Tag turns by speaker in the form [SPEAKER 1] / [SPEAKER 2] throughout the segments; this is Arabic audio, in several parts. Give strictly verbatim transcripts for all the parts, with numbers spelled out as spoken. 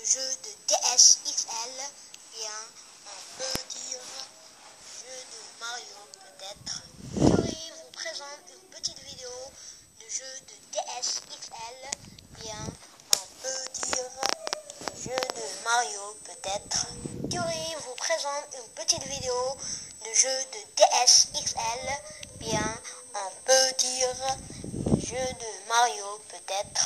[SPEAKER 1] de jeu de D S X L, bien on peut dire jeu de Mario peut-être. Yuri vous présente une petite vidéo de jeu de D S X L, bien on peut dire jeu de Mario peut-être. Yuri vous présente une petite vidéo de jeu de D S X L, bien on peut dire jeu de Mario peut-être.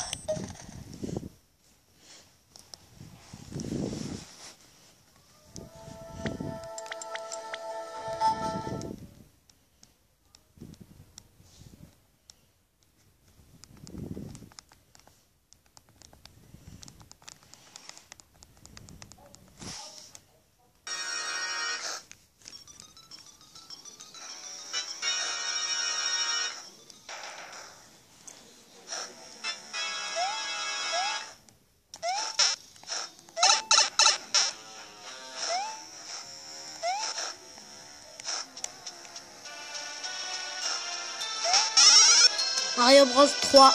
[SPEAKER 2] Mario Bros trois.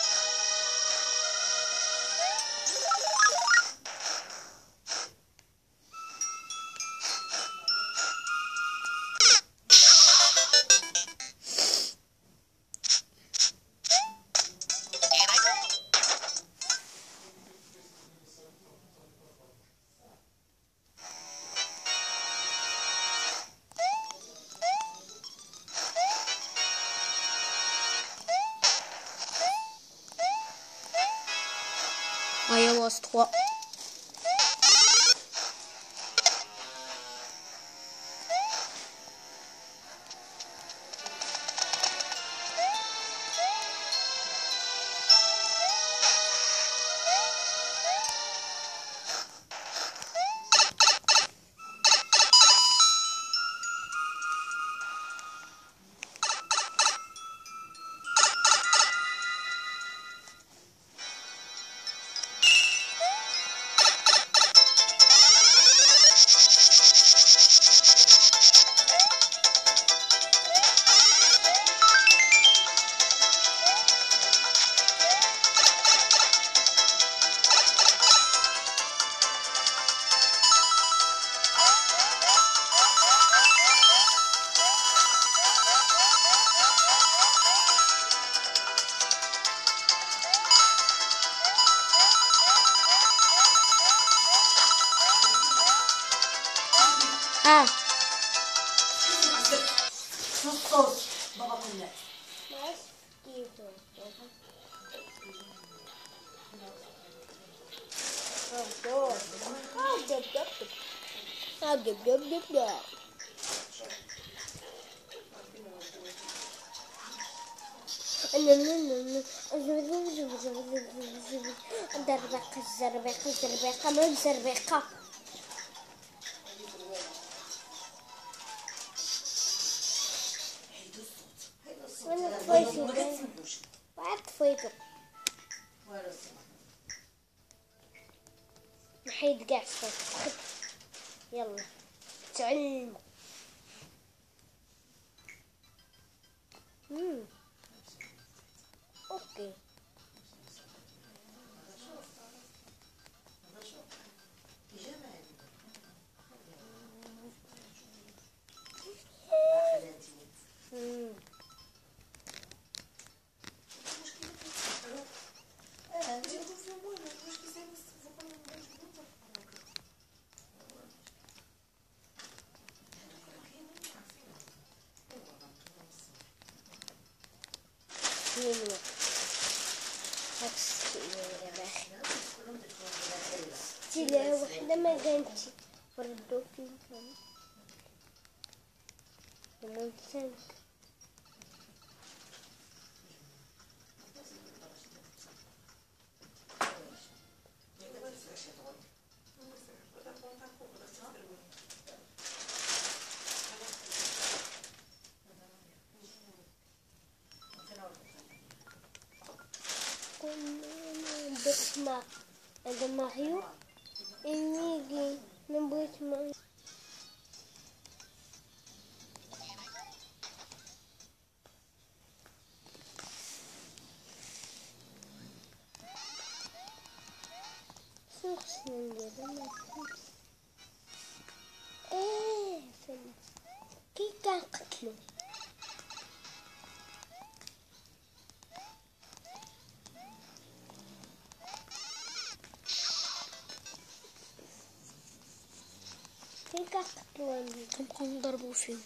[SPEAKER 2] Mario Bros trois. Ah.
[SPEAKER 3] بابا كلها
[SPEAKER 2] الزربقة الزربقة الزربقة مو الزربقة. وانا طفيته وعاد طفيته محيد قاع صوت. يلا تعلم. امم اوكي امم حلوة ستيلة واحدة ما كانتش بردو فين كان ومنسان بسمع هذا ماريو يجي نبغيت ماريو. ايه فيلم كي كان قتلو كي كان قتلو
[SPEAKER 4] كنبقاو نضربو فيه.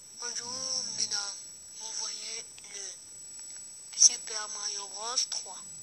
[SPEAKER 1] Super Mario Bros trois.